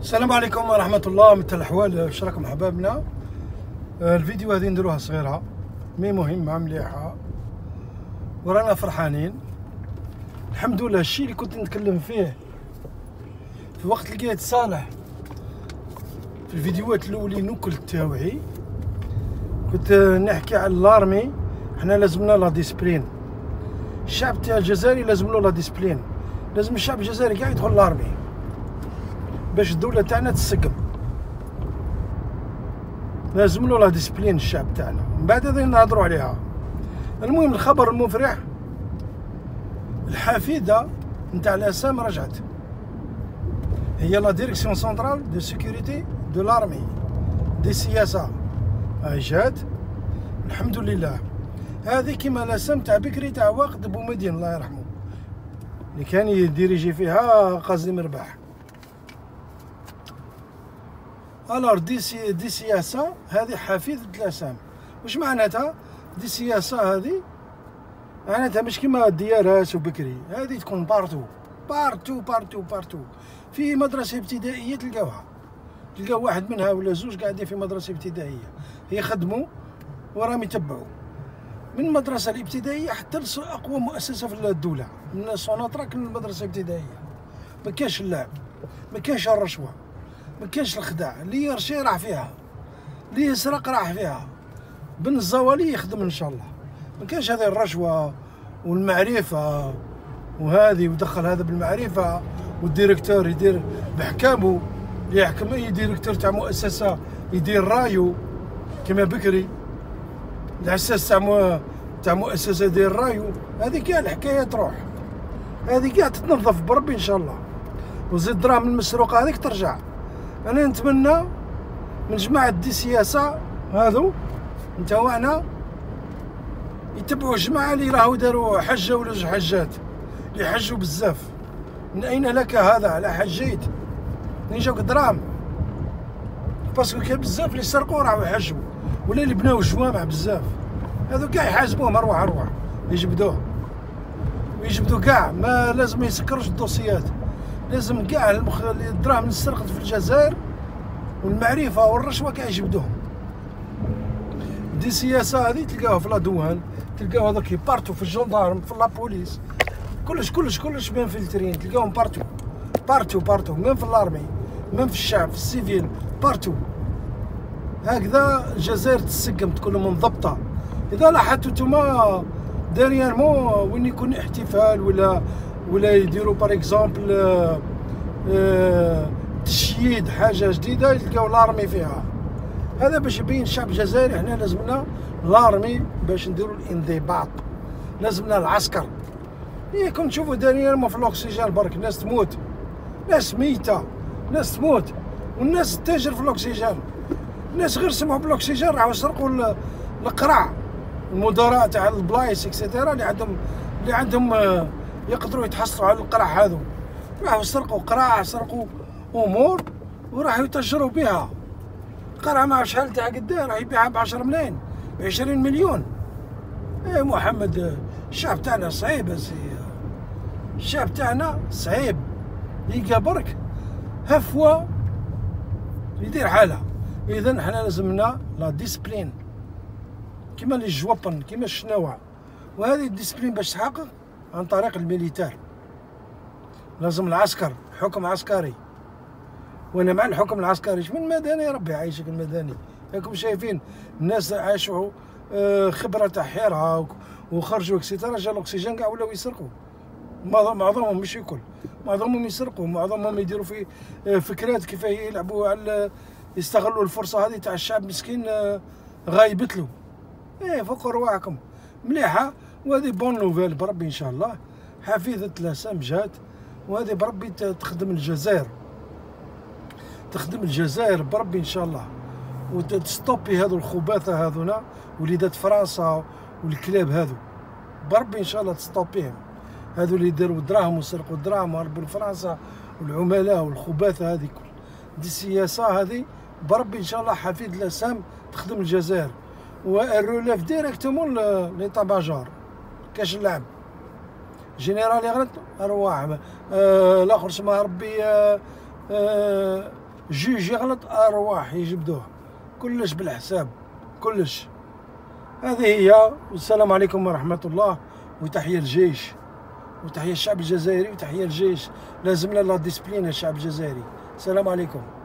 السلام عليكم ورحمة الله. مثل الأحوال، واش راكم حبابنا؟ الفيديو هذه نديروها صغيرة مي مهمة مليحة ورانا فرحانين الحمد لله. الشيء اللي كنت نتكلم فيه في وقت لقيت صالح في الفيديوهات الأولين وكل تاوعي، كنت نحكي على الارمي. حنا لازمنا لا ديسبلين. الشعب تاع الجزائري لازم له لا ديسبلين، لازم الشعب الجزائري كاع يدخل الارمي باش الدولة تاعنا تسقم. لازم له لا ديسبلين الشعب تاعنا، من بعد هذا نهضروا عليها. المهم الخبر المفرح، الحافظة نتاع الأسام رجعت، هي لا ديريكسيون سونترال دو سيكوريتي دو لارمي دي السياسة، هاي جات الحمد لله. هذه كيما الأسام تاع بكري تاع واقد بومدين الله يرحمه اللي كان يديريجي فيها قاسم مرباح. الار دي سياسة هذه حفيظة الأسام. واش معناتها دي سياسة هذه؟ معناتها مش كيما الديارات وبكري، هذه تكون بارتو بارتو بارتو بارتو. في مدرسة ابتدائية تلقاوها، تلقاو واحد منها ولا زوج قاعدين في مدرسة ابتدائية يخدموا وراهم يتبعوا من المدرسة الابتدائية حتى أقوى مؤسسة في الدولة، من السوناتراك للمدرسة الابتدائية. ما كاش اللعب، ما كاش الرشوة، ما كاينش الخداع. اللي يرشي راح فيها، اللي يسرق راح فيها، بن الزوالي يخدم ان شاء الله. ما كاينش هذه الرشوه والمعرفه وهذه، ودخل هذا بالمعرفه والديريكتور يدير بحكامه، يحكم اي ديريكتور تاع مؤسسه يدير رايو كما بكري الاساس تاع مؤسسه يدير رايو. هذه كاع الحكايه تروح، هذه كاع تتنظف بربي ان شاء الله. وزيد الدراهم المسروقه هذيك ترجع. انا نتمنى من جماعه دي سياسه هذو نتاوعنا يتبعوا الجماعه اللي راهو داروا حجه ولا جوج حجات، اللي حجوا بزاف. من اين لك هذا؟ على حجيت منين جاوك دراهم؟ باسكو كاين بزاف اللي سرقوا راهو يحجوا، ولا اللي بناو الجوامع بزاف، هذو كاع يحاسبوهم ارواح يجبدوه ويجبدوا كاع. ما لازم ما يسكروش الدوسيات، لازم كاع الدراهم اللي سرقت في الجزائر والمعرفه والرشوه كاع يجبدوهم. دي السياسه هذه تلقاوها في لادوان، تلقاو هذوك يبارتو في الجندارم في لابوليس، كلش منفلترين، تلقاوهم بارتو ميم في الارمي، ميم في الشعب، في السيفيل، بارتو. هكذا الجزائر تسقم، تكون منضبطه. اذا لاحظتوا نتوما داريانمون وين يكون احتفال ولا يديروا بار اكزومبل تشييد حاجه جديده تلقاو لارمي فيها. هذا باش يبين الشعب الجزائري احنا لازمنا لارمي باش نديروا الانضباط، لازمنا العسكر. كنت تشوفوا داريانمون في الاكسجين برك ناس تموت، ناس ميته، ناس تموت، والناس تتاجر في الاكسجين. الناس غير سمعوا بالاكسجين راحوا سرقوا القرع، المدراء تاع البلايص اكسيتيرا اللي عندهم يقدروا يتحصلوا على القرع هذو، راحوا سرقوا قرع، سرقوا امور وراحوا يتجروا بها. قرع ما شحال تاع قداه راح يبيعها ب10 ملايين، ب20 مليون. اي محمد الشعب تاعنا صعيب، الشعب تاعنا صعيب، يلقى برك هفوه يدير حاله. اذا حنا لازمنا لا ديسبلين كيما لي جوابن كيما الشناوع. وهذه الديسبلين باش تحقق عن طريق الميليتار، لازم العسكر، حكم عسكري. وانا مع الحكم العسكري من مدني، ربي يعيشك المدني. راكم شايفين الناس عاشوا خبره تاع حيرها وخرجوا اكسيتيرا، جا الاكسجين كاع ولاو يسرقوا. معظمهم مش ياكل، معظمهم يسرقوا، معظمهم يديروا في فكرات كيف يلعبوا على يستغلوا الفرصه هذه تاع الشعب مسكين غايبت له. فكوا رواحكم مليحه. وهذه بون نوفيل بربي ان شاء الله. حفيظه الأسام جات، وهذه بربي تخدم الجزائر، تخدم الجزائر بربي ان شاء الله، وتستوبي هذو الخباثه هذونا وليدات فرنسا والكلاب هذو بربي ان شاء الله تستوبيهم. هذو اللي يديروا دراهم وسرقوا الدراهم وهربوا لفرنسا والعملاء والخباثه هذه كل دي السياسه هذه بربي ان شاء الله. حفيد الأسام تخدم الجزائر والروليف ديريكتومون ليطا ماجور، كاش اللعب. جينيرال يغلط ارواح الاخر سما ربي جوج يغلط ارواح يجبدوه، كلش بالحساب كلش. هذه هي، والسلام عليكم ورحمة الله، وتحية الجيش وتحية الشعب الجزائري وتحية الجيش. لازمنا لا ديسبلين الشعب الجزائري. السلام عليكم.